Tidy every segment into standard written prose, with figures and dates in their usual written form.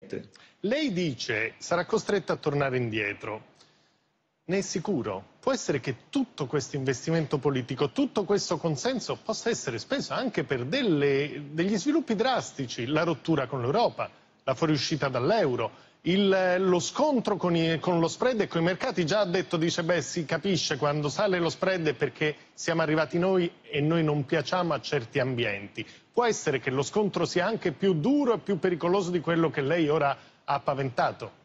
Lei dice sarà costretta a tornare indietro. Ne è sicuro? Può essere che tutto questo investimento politico, tutto questo consenso possa essere speso anche per degli sviluppi drastici, la rottura con l'Europa, la fuoriuscita dall'euro, lo scontro con lo spread e con i mercati. Già ha detto, dice, beh, si capisce quando sale lo spread è perché siamo arrivati noi e noi non piacciamo a certi ambienti. Può essere che lo scontro sia anche più duro e più pericoloso di quello che lei ora ha paventato?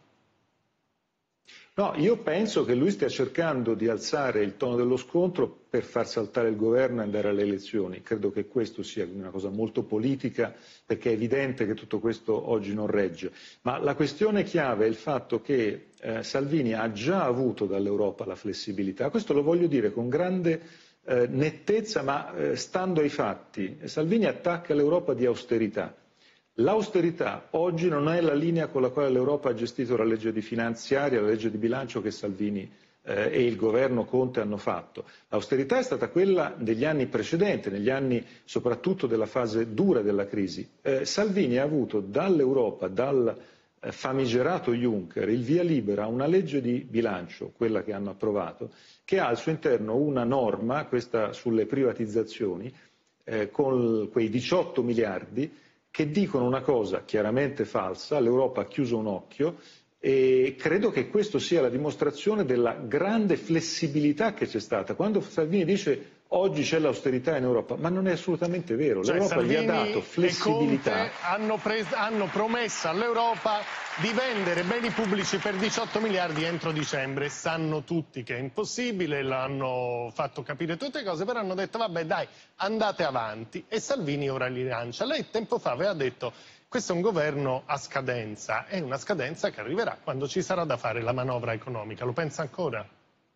No, io penso che lui stia cercando di alzare il tono dello scontro per far saltare il governo e andare alle elezioni. Credo che questo sia una cosa molto politica, perché è evidente che tutto questo oggi non regge. Ma la questione chiave è il fatto che Salvini ha già avuto dall'Europa la flessibilità. Questo lo voglio dire con grande nettezza, ma stando ai fatti. Salvini attacca l'Europa di austerità. L'austerità oggi non è la linea con la quale l'Europa ha gestito la legge di finanziaria, la legge di bilancio che Salvini e il governo Conte hanno fatto. L'austerità è stata quella degli anni precedenti, negli anni soprattutto della fase dura della crisi. Salvini ha avuto dall'Europa, dal famigerato Juncker, il via libera a una legge di bilancio, quella che hanno approvato, che ha al suo interno una norma, questa sulle privatizzazioni, con quei 18 miliardi, che dicono una cosa chiaramente falsa. L'Europa ha chiuso un occhio e credo che questo sia la dimostrazione della grande flessibilità che c'è stata. Quando Salvini dice oggi c'è l'austerità in Europa, ma non è assolutamente vero, cioè, l'Europa gli ha Salvini dato flessibilità. E Conte hanno promesso all'Europa di vendere beni pubblici per 18 miliardi entro dicembre. Sanno tutti che è impossibile, l'hanno fatto capire tutte le cose, però hanno detto vabbè dai, andate avanti, e Salvini ora li lancia. Lei tempo fa aveva detto questo è un governo a scadenza, è una scadenza che arriverà quando ci sarà da fare la manovra economica. Lo pensa ancora?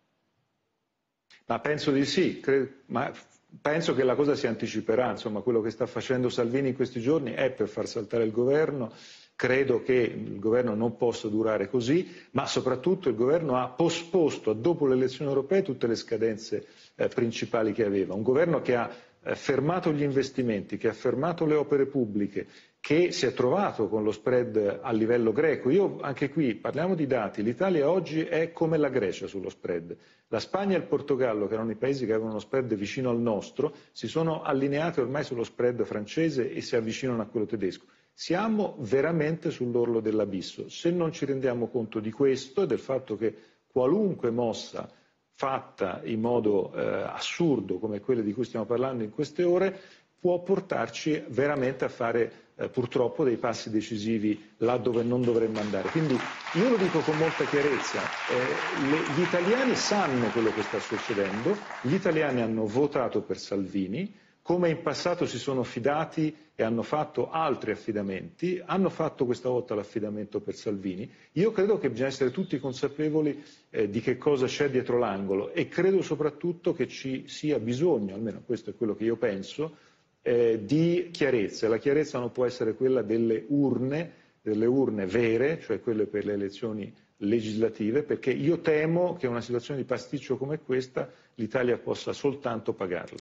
Ma penso di sì, ma penso che la cosa si anticiperà. Insomma, quello che sta facendo Salvini in questi giorni è per far saltare il governo. Credo che il governo non possa durare così, ma soprattutto il governo ha posposto a dopo le elezioni europee tutte le scadenze principali che aveva. Un governo che ha fermato gli investimenti, che ha fermato le opere pubbliche, che si è trovato con lo spread a livello greco. Io anche qui parliamo di dati, l'Italia oggi è come la Grecia sullo spread. La Spagna e il Portogallo, che erano i paesi che avevano uno spread vicino al nostro, si sono allineati ormai sullo spread francese e si avvicinano a quello tedesco. Siamo veramente sull'orlo dell'abisso. Se non ci rendiamo conto di questo e del fatto che qualunque mossa fatta in modo assurdo come quelle di cui stiamo parlando in queste ore può portarci veramente a fare purtroppo dei passi decisivi là dove non dovremmo andare. Quindi io lo dico con molta chiarezza, gli italiani sanno quello che sta succedendo, gli italiani hanno votato per Salvini, come in passato si sono fidati e hanno fatto altri affidamenti, hanno fatto questa volta l'affidamento per Salvini. Io credo che bisogna essere tutti consapevoli di che cosa c'è dietro l'angolo e credo soprattutto che ci sia bisogno, almeno questo è quello che io penso, di chiarezza. La chiarezza non può essere quella delle urne vere, cioè quelle per le elezioni legislative, perché io temo che una situazione di pasticcio come questa l'Italia possa soltanto pagarla.